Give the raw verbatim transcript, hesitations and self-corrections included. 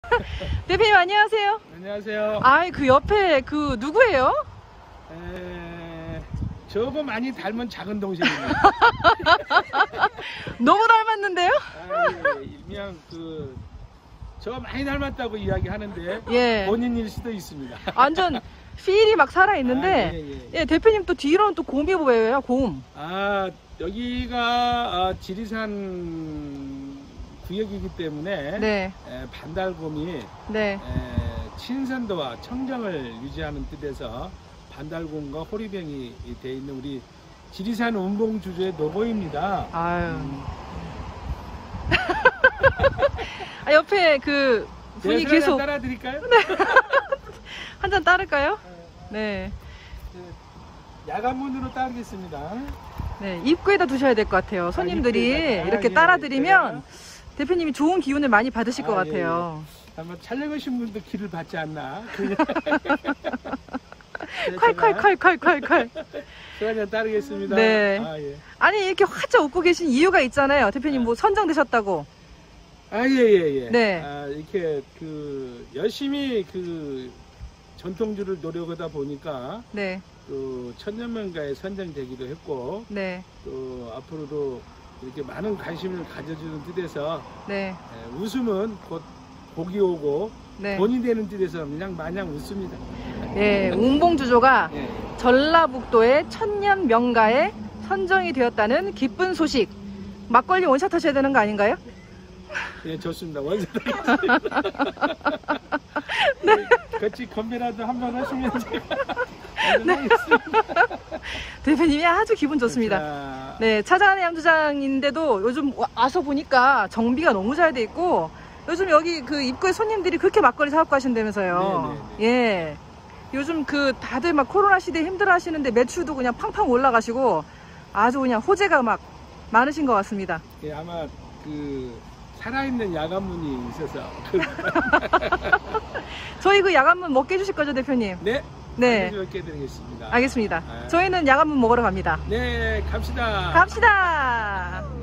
대표님 안녕하세요. 안녕하세요. 아이 그 옆에 그 누구예요? 에... 저거 많이 닮은 작은 동생입니다. 너무 닮았는데요? 아, 예, 일명 그 저 많이 닮았다고 이야기하는데 예. 본인일 수도 있습니다. 완전 필이 막 살아 있는데 아, 예, 예. 예, 대표님 또 뒤로는 또 곰이 보여요. 곰. 아 여기가 아, 지리산 구역이기 때문에 네. 에, 반달곰이 네. 에, 친선도와 청정을 유지하는 뜻에서 반달곰과 호리병이 돼 있는 우리 지리산 운봉주조의 로고입니다. 아유. 음. 아, 옆에 그 분이 계속 따라 드릴까요? 한 잔 따를까요? 네. 야간문으로 따르겠습니다. 네, 입구에다 두셔야 될 것 같아요. 손님들이 입구에다가. 이렇게 아, 예, 따라드리면 예. 대표님이 좋은 기운을 많이 받으실 것 아, 같아요. 예, 예. 아마 촬영하신 분도 기를 받지 않나? 콸콸콸콸콸콸. 제가 따르겠습니다. 네. 아, 예. 아니 이렇게 활짝 웃고 계신 이유가 있잖아요. 대표님 뭐 선정되셨다고. 아, 예, 예, 예. 네. 아, 이렇게 그 열심히 그 전통주를 노력하다 보니까 네. 또 천년명가에 선정되기도 했고 네. 또 앞으로도 이렇게 많은 관심을 가져주는 뜻에서 네. 예, 웃음은 곧 복이 오고 네. 돈이 되는 뜻에서 그냥 마냥 웃습니다. 예, 운봉주조가 예. 전라북도의 천년 명가에 선정이 되었다는 기쁜 소식. 막걸리 원샷 하셔야 되는 거 아닌가요? 예, 좋습니다. 원샷하겠습니다. 네. 같이 건배라도 한번 하시면 제가 네. 대표님이 아주 기분 좋습니다. 자, 네, 차장안의 양조장인데도 요즘 와서 보니까 정비가 너무 잘 돼 있고 요즘 여기 그 입구에 손님들이 그렇게 막걸리 사갖고 가신다면서요. 예. 요즘 그 다들 막 코로나 시대에 힘들어 하시는데 매출도 그냥 팡팡 올라가시고 아주 그냥 호재가 막 많으신 것 같습니다. 예, 아마 그 살아있는 야간문이 있어서 저희 그 야간문 먹게 해주실 거죠, 대표님? 네, 네. 먹게 드리겠습니다. 알겠습니다. 아. 저희는 야간문 먹으러 갑니다. 네, 갑시다. 갑시다.